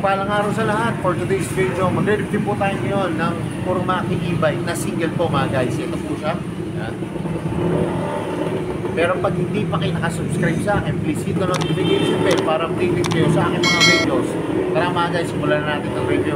Mapagpalang araw sa lahat. For today's video, magre-review po tayo ngayon ng Kurumaki e-bike na single po mga guys. Ito po siya. Yan. Pero pag hindi pa kayo nakasubscribe sa akin, please hit the notification bell para updated kayo sa aking mga videos. Tara mga guys, simulan na natin ang review.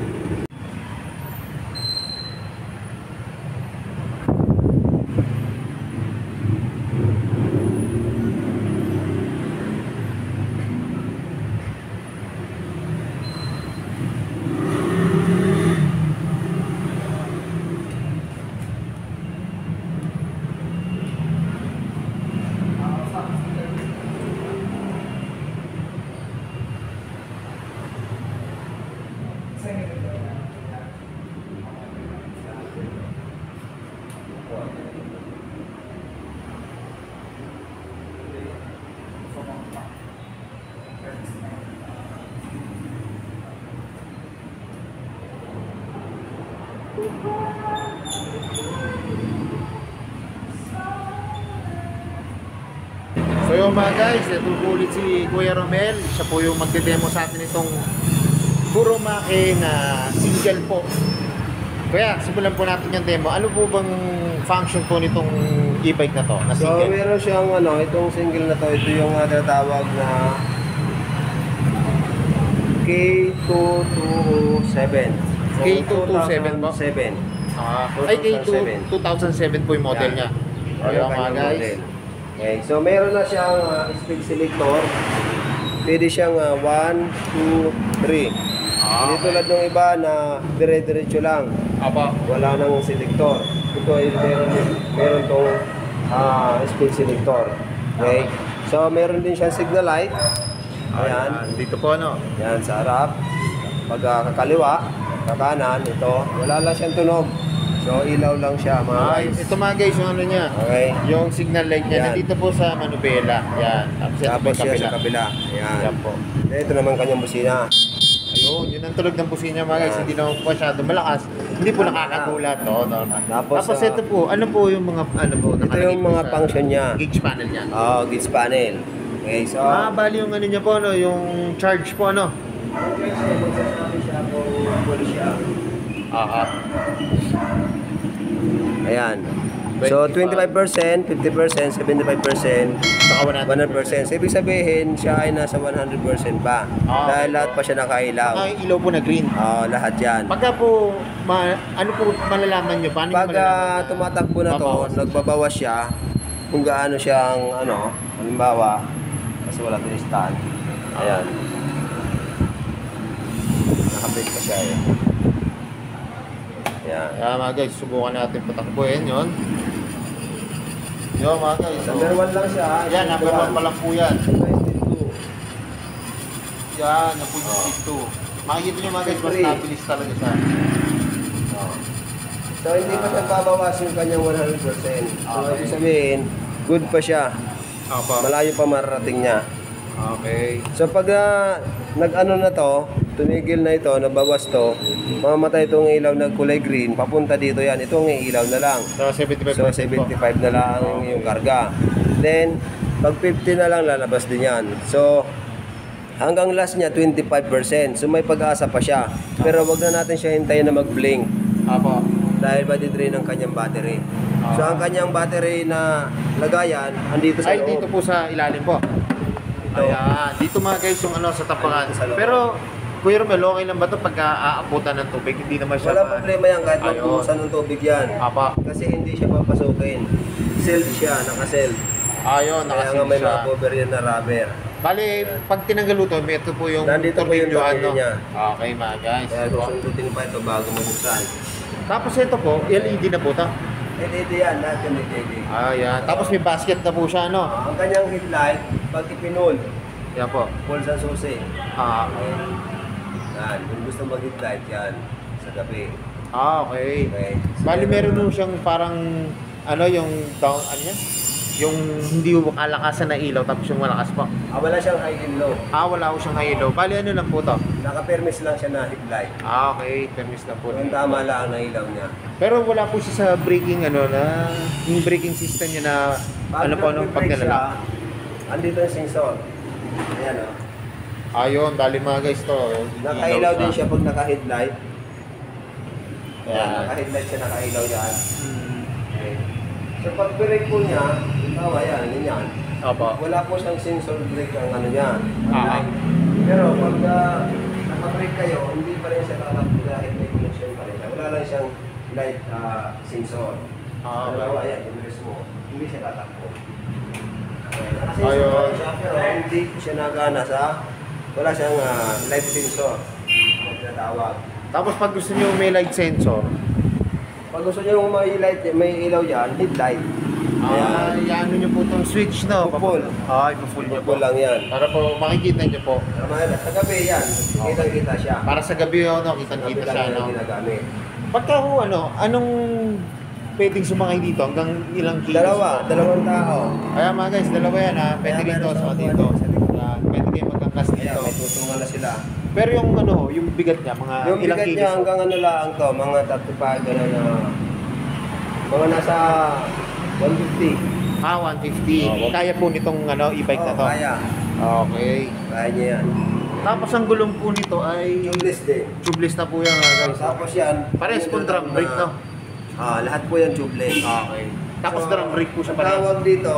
So yung mga guys, ito po ulit si Kuya Romel. Siya po yung magde-demo sa atin itong Kurumaki na single po. Kuya, simulan po natin yung demo. Ano po bang function po nitong e-bike na to? Na so meron siyang itong single na to, ito yung tinatawag na K227. K227 po? 2007. Ay, K2007 po yung model niya. Ayun mga guys. Okay, so meron na siyang speed selector. Pwede siyang 1, 2, 3. Hindi tulad ng iba na dire-diretso lang. Wala nang selector. Ito ay meron tong speed selector. Okay. So meron din siyang signal light. Ayan. Dito po Yan sa harap. Pag kakaliwa, kakanan, ito, wala lang siyang tunog. So ilaw lang siya mga guys. Ito mga guys, yung ano niya. Okay. Yung signal light niya nandito po sa manubela. Yan. Tapos siya sa kabila. Yan. Yan po. Ito naman kanyang busina. Ayun, yun ang tulog ng busina mga guys. Hindi naman po masyado malakas. Hindi po nakakagulat. Tapos ito po, ano po yung mga ito yung mga function niya. Gauge panel niya. Gauge panel. Okay, so bali yung ano niya po, yung charge po Okay, so magsasabi siya kung full siya. Ayan. So 25%, 50%, 75%, saka 100%. So, ibig sabihin, siya ay nasa 100% pa. Dahil lahat pa siya nakailaw. Ilaw po na green. Lahat yan. Pagka po, ano po malalaman nyo? Paano pag tumatakbo na to, nagbabawas siya kung gaano siyang, halimbawa, kasi wala din stand. Ayan. Nakabit pa siya eh. Ayan. Kaya mga guys, subukan natin patakbuhin yun. Yun mga guys. Number 1 lang siya. Yan, number 1 pa lang po yan. Yan, yung point speed 2. Makikita nyo mga guys, mas nabilis talaga siya. So hindi pa siya babawas yung kanyang 100%. So ibig sabihin, good pa siya. Malayo pa mararating niya. Okay. So pag nag-ano na to, tumigil na ito, nabawas to, mamamatay itong ilaw na kulay green, papunta dito yan. Itong ilaw na lang. So 75%. So 75 na lang yung karga. Then, pag 50 na lang, lalabas din yan. So, hanggang last niya, 25%. So may pag-asa pa siya. Pero wag na natin siya hintayin na mag-blink. Dahil drain ang kanyang battery. So ang kanyang battery na lagayan, andito sa loob. Dito po sa ilalim po. Ayan, dito mga guys yung sa tapangan. Pero Kuya Romel, okay lang ba ito pagka aabutan ng tubig? Hindi naman siya. Wala problema yan kahit magbuhusan ng tubig yan. Kasi hindi siya papasukin. Sealed siya, naka-sealed. Ayun, naka-sealed siya. Kaya nga may mga cover yan na rubber. Bali, pag tinanggal ito, ito po yung nandito po yung tornilyo niya. Okay mga guys. Kaya susundutin pa ito bago mabuksan. Tapos ito po, LED na po ito. LED yan, lahat yung LED. Ayan. Tapos may basket na po siya, ang kanyang headlight, pag ipinol, yan po. Full sa susi. Okay. Yan, kung gusto mag-headlight yan, sa gabi. Okay. Bali, meron nung siyang parang, yung down, yung hindi mo kalakasan na ilaw, tapos yung malakas pa. Wala siyang high and low. Wala ko siyang high and low. Bali, ano lang po to? Naka-permis lang siya na headlight. Okay. Permis lang po. Yung tama lang na ilaw niya. Pero wala po siya sa braking, yung braking system niya na, pag nalala. Andito yung sensor. Ayan Ayun, bali mga guys to. Nakailaw din siya pag naka-headlight. Ayan. Naka-headlight siya, nakailaw yan. Okay. So pag brake po niya, tawa yan, ganyan. Opo. Wala po siyang sensor brake ang ano niya. Ah. Pero pag naka-brake kayo, hindi pa rin siya tatakbo dahil may connection pa rin siya. Wala lang siyang light sensor. Dalawa yan, yung rest mo, hindi siya tatakbo. Ayun. Pero hindi siya nagana sa, wala siyang light sensor. Tinatawag. Tapos pag gusto niyo may light sensor, Pag gusto niyo may light, may ilaw yan, headlight. iano niyo po itong switch, no? Full. Ay, full niyo po. Full lang yan. Para po makikita niyo po. Sa gabi yan, kitang-kita siya. Para sa gabi yun, no? Kitang-kita Gabi siya, lang no? yung ginagamit. Pagka ho, anong pwedeng sumakay dito? Hanggang ilang kilos? Dalawang tao. Kaya mga guys, dalawa yan ha. Pwede Kaya dito, meron sa sa dito. upuan, sa likod. Yan, pwede kayo magkangkas Kaya dito. may tutungan na sila. Pero yung yung bigat niya, mga Yung ilang bigat kilos? niya hanggang ano lang to, mga 35 gano'n na, mga nasa 150. 150. Kaya po nitong e-bike na to? Kaya. Okay. Kaya niya yan. Tapos ang gulong po nito ay Tubeless din. tubeless na po yan mga guys. Tapos yan. Parehas po drum brake, no? Lahat po yan tubeless. Okay. Tapos drum brake po siya ang parehas. tawag dito,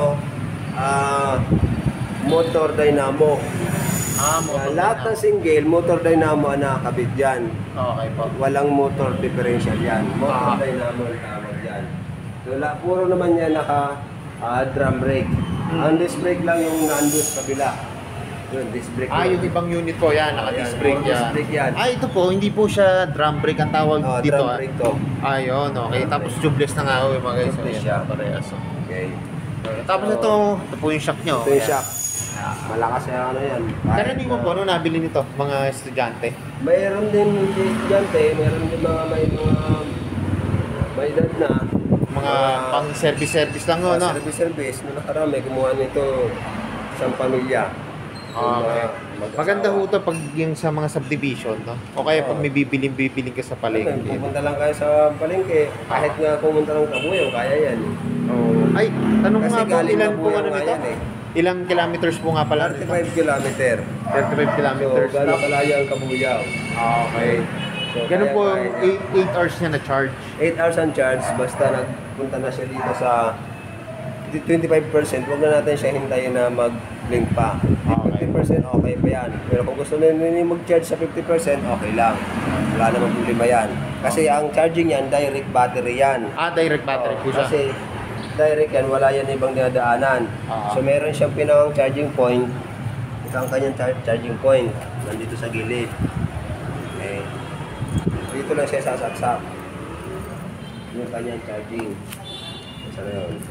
motor dynamo. Motor Lahat ng single, motor dynamo ang nakakabit dyan. Okay po. Walang motor differential yan. Motor dynamo ang tawag dyan. So, puro naman yan naka drum brake. Ang disc brake lang yung nandun sa kabila. Yun, disc brake. Yung ibang unit po yan, naka-disc brake disc yan. brake yan. Ito po, hindi po siya drum brake ang tawag dito. Drum brake to. Ayun, okay. Drum Tapos brake. tubeless na nga ho yung mga guys. Tubeless Ayan, siya. parehas. Okay. Tapos ito po yung shock nyo. Ito yung shock. Malakas yung ano yan. Karaniwan po, ano nabili nito? Mga estudyante? Mayroon din estudyante, mayroon din mga may edad na. Mga pang service lang ho, no? Service. Nung nakarami, gumawa nito isang pamilya. Okay. Maganda ho ito pag yung sa mga subdivision, no? O kaya pag may bibiling ka sa palengke. Pupunta lang kayo sa palengke, kahit nga pumunta ng Kabuyaw, kaya yan. Ay, tanong Kasi nga po, galing ilan po Kabuyaw ano nga nito? yan, Ilang kilometers po nga pala? 35 kilometer. 35 kilometers. So, gano'ng kalayo ang Kabuyaw. Okay. So, Ganun kaya po, kaya 8 hours niya na charge. 8 hours ang charge, basta nagpunta na siya dito sa 25%, huwag na natin siya hintayin na mag-blink pa. 50% okay pa yan. Pero kung gusto na ninyo mag-charge sa 50%, okay lang. Wala namang problema yan. Kasi ang charging yan, direct battery yan. Direct battery po siya. Kasi direct yan, wala yan ibang dinadaanan. So meron siyang pinakang charging point. Ito ang kanyang charging point. Nandito sa gilid. Okay. Dito lang siya sasaksak. Yung kanyang charging. Saan na yun?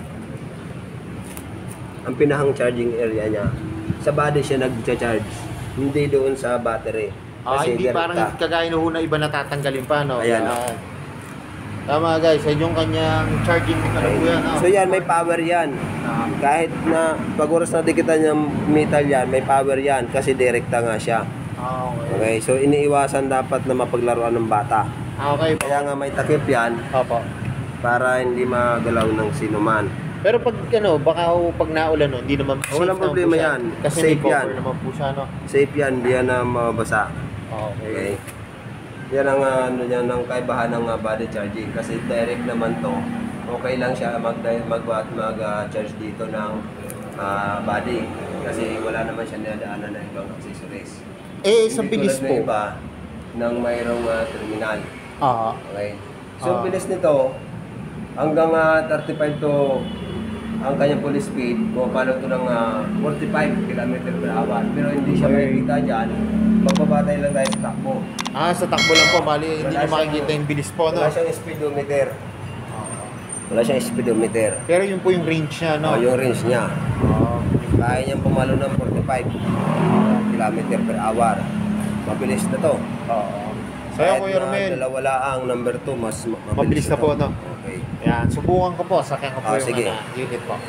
Ang pinahang charging area niya, sa body siya nag-charge, hindi doon sa battery. Kasi Hindi direkta. parang kagaya na na iba natatanggalin pa, no? Ayan. Tama guys, yung kanyang charging po yan. So yan, may power yan. Kahit na pag oras na dikitan yung metal yan, may power yan kasi direkta nga siya. Okay. Okay, so iniiwasan dapat na mapaglaruan ng bata. Okay po. Kaya nga may takip yan Opo. para hindi magalaw ng sinuman. Pero pag baka pag naulan, no, hindi naman safe Walang naman problema po siya. yan. Kasi Safe may cover yan. naman po siya, no? Safe yan, hindi yan na mabasa. Okay. Okay. Yan ang yan ang kaibahan ng body charging kasi direct naman to. Okay lang siya mag-charge dito ng body kasi wala naman siya nadaanan ng ibang accessories. Sa Hindi bilis tulad ng po. iba ng mayroong terminal. Okay. So bilis nito hanggang 35 to ang kanyang full speed, pumapalo ito ng 45 km per hour. Pero hindi siya makikita dyan, magbabatay lang tayo sa takbo. Sa takbo lang po, bali, hindi Wala nyo makikita yung bilis po, no? Wala siyang speedometer. Wala siyang speedometer. Pero yun po yung range niya, no? Yung range niya. Kaya niyang pumalo ng 45 km per hour. Mabilis na to. So yun, Kuya Romel, dalawa ang number 2, mas mabilis na po, no? Okay. Yan, subukan ko po, sakyan ko po yung sige. unit po.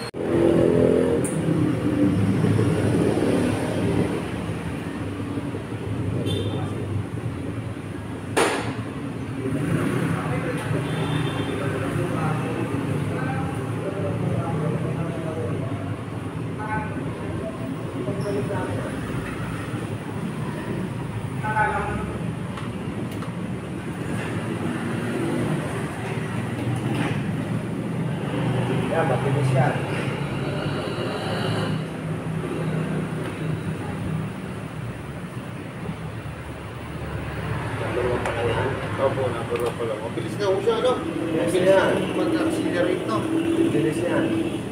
Yes, yan. Mag-accelerate, no? Bilis yan.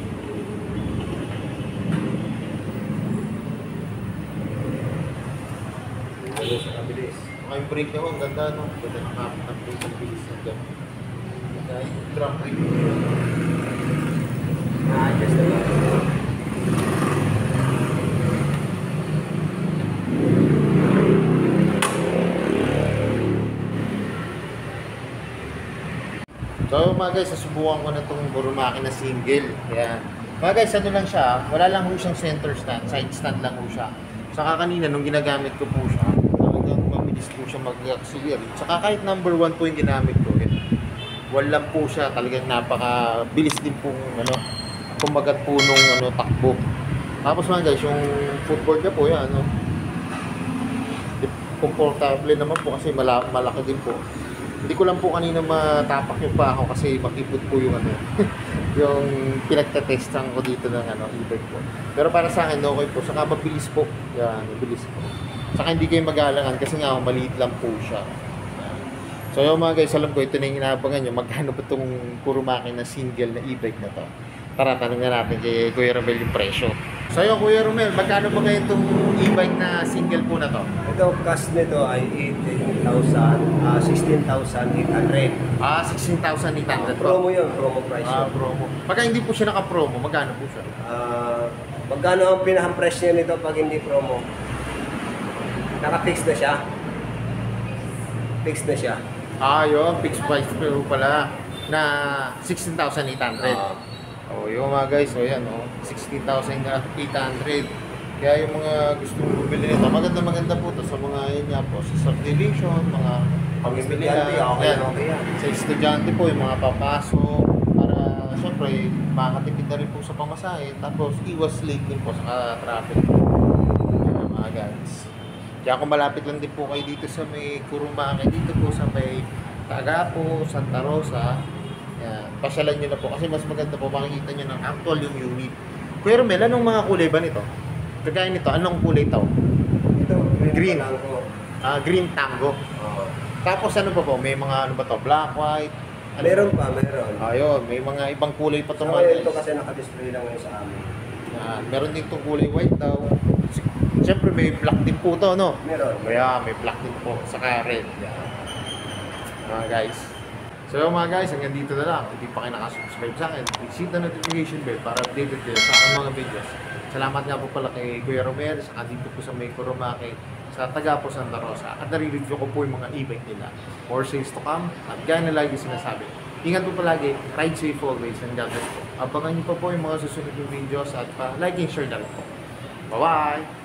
Bilis na bilis. Yung brake naman, ganda, no? Ganda ng kapit ng brake, ang bilis na dyan. Yung drum brake. Na-adjust na lang. So mga guys, susubukan ko na itong Burumaki na single. Ayan. Mga guys, ano lang siya, wala lang ho siyang center stand, side stand lang ho siya. Saka kanina, nung ginagamit ko po siya, talagang mabilis po siya mag-accelerate. Saka kahit number 1 po yung ginamit ko, wall lang po siya, talagang napaka-bilis din po, ano, kumagat po nung ano, takbo. Tapos mga guys, yung footboard niya po, yan, ano, komportable naman po kasi malaki din po. Hindi ko lang po kanina matapak yung pa ako kasi makipot po yung ano, yung pinagtetestan ko dito ng ano, e-bike po. Pero para sa akin, okay po. Saka mabilis po. Yan, mabilis po. Saka hindi kayo mag-aalangan kasi nga maliit lang po siya. Yan. So yung mga guys, alam ko ito na yung inaabangan nyo. Magkano ba itong Kurumaki na single na e-bike na to? Tara, tanongin natin kay Kuya Romel yung presyo. So yung Kuya Romel, magkano ba ngayon itong e-bike na single po na to? Ito, cost nito ay 16,800. 16,800 po. Promo yun, promo price yun. Promo. Pagka hindi po siya naka-promo, magkano po siya? Magkano ang pinakang price niya nito pag hindi promo? Naka-fix na siya. Fix na siya. Yun, fixed price po pala na 16,800. Yung mga guys, yan, 16,800. Kaya yung mga gustong bumili nito, maganda po to sa mga yun nga po, sa subdivision, mga pamimili lang. Okay. Sa estudyante po, yung mga papasok, para syempre, makakatipid na rin po sa pamasahe. Tapos, iwas late din po sa traffic. Kaya mga guys. Kaya kung malapit lang din po kayo dito sa may Kurumaki, dito po sa may Tagapo, Santa Rosa, yan, pasyalan nyo na po kasi mas maganda po makikita nyo ng actual yung unit. Kuya Romel, anong mga kulay ba nito? Kagaya nito, anong kulay ito? Ito, Green. Tango. Green Tango. Tapos ano pa po? May mga ano ba to? Black, white? Ano? Meron pa, meron. Ayun, may mga ibang kulay pa ito So, mga ito guys. kasi naka-display lang ngayon sa amin. Yan, meron din itong kulay white daw. Siyempre may black din po ito, no? Meron. Kaya may black din po, saka red. Yan. Mga guys. So mga guys, hanggang dito na lang. Kung hindi pa kayo nakasubscribe sa akin, please hit the notification bell para updated kayo sa aking mga videos. Salamat nga po pala kay Kuya Romel, saka dito po sa may Kurumaki, sa Tagapo, Santa Rosa. At nare-review ko po yung mga e-bike nila. More sales to come. At gaya na lagi sinasabi, ingat po palagi, ride safe always, and God bless po. Abangan niyo pa po yung mga susunod yung videos at like and share na rin po. Bye-bye!